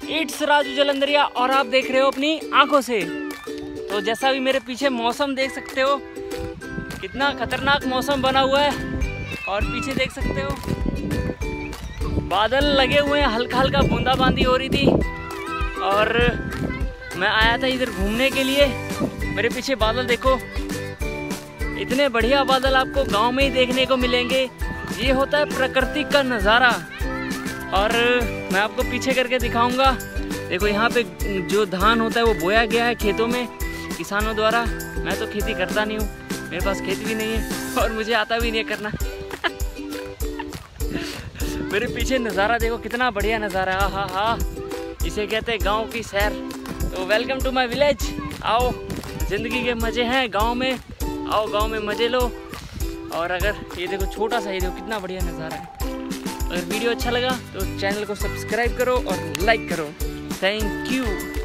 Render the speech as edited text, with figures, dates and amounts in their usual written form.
It's Raju जलंधरिया और आप देख रहे हो अपनी आंखों से। तो जैसा भी मेरे पीछे मौसम देख सकते हो, कितना खतरनाक मौसम बना हुआ है। और पीछे देख सकते हो बादल लगे हुए हैं, हल्का हल्का बूंदाबांदी हो रही थी। और मैं आया था इधर घूमने के लिए। मेरे पीछे बादल देखो, इतने बढ़िया बादल आपको गांव में ही देखने को मिलेंगे। ये होता है प्रकृति का नज़ारा। और मैं आपको पीछे करके दिखाऊंगा। देखो यहाँ पे जो धान होता है वो बोया गया है खेतों में किसानों द्वारा। मैं तो खेती करता नहीं हूँ, मेरे पास खेत भी नहीं है और मुझे आता भी नहीं है करना। मेरे पीछे नज़ारा देखो, कितना बढ़िया नज़ारा है। हाँ हाँ, इसे कहते हैं गांव की सैर। तो वेलकम टू माय विलेज। आओ, ज़िंदगी के मज़े हैं गांव में। आओ गांव में मज़े लो। और अगर ये देखो छोटा सा, ये देखो कितना बढ़िया नज़ारा है। अगर वीडियो अच्छा लगा तो चैनल को सब्सक्राइब करो और लाइक करो। Thank you.